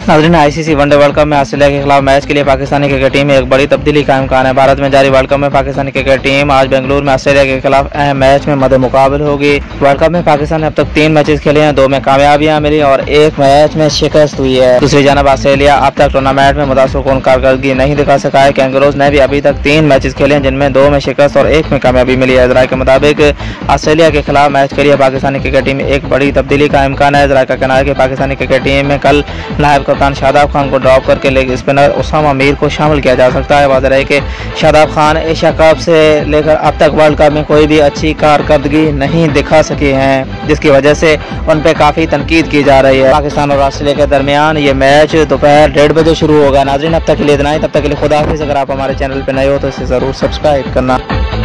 नाज़रीन, ICC one day world cup में Australia के खिलाफ मैच के लिए पाकिस्तानी क्रिकेट टीम में एक बड़ी तब्दीली का इम्कान है। भारत में जारी वर्ल्ड कप में पाकिस्तानी क्रिकेट टीम आज बेंगलुरु में ऑस्ट्रेलिया के खिलाफ अहम मैच में मद्दे मुकाबल होगी। वर्ल्ड कप में पाकिस्तान ने अब तक 3 मैचेस खेले हैं, 2 में कामयाबियां मिली और 1 मैच में शिकस्त हुई है। दूसरी जानब ऑस्ट्रेलिया अब तक टूर्नामेंट में मुतासरकुन कारकर्दगी नहीं दिखा सका है। कैंगरूज ने भी अभी तक 3 मैचेस खेले हैं, जिनमें 2 में शिकस्त और 1 में कामयाबी मिली है। जराये के मुताबिक ऑस्ट्रेलिया के खिलाफ मैच के लिए पाकिस्तानी क्रिकेट टीम में एक बड़ी तब्दीली का इम्कान है। जराये का कहना है कि पाकिस्तानी क्रिकेट टीम में कल नायब कप्तान शादाब खान को ड्रॉप करके लेग स्पिनर उसामा मीर को शामिल किया जा सकता है। वाज़ेह है कि शादाब खान एशिया कप से लेकर अब तक वर्ल्ड कप में कोई भी अच्छी कारकर्दगी नहीं दिखा सके हैं, जिसकी वजह से उन पर काफ़ी तनकीद की जा रही है। पाकिस्तान और ऑस्ट्रेलिया के दरमियान ये मैच दोपहर 1:30 बजे शुरू होगा। नाज़रीन, अब तक के लिए इतना ही। तब तक के लिए खुदा हाफिज़। अगर आप हमारे चैनल पर नए हो तो इसे ज़रूर सब्सक्राइब करना।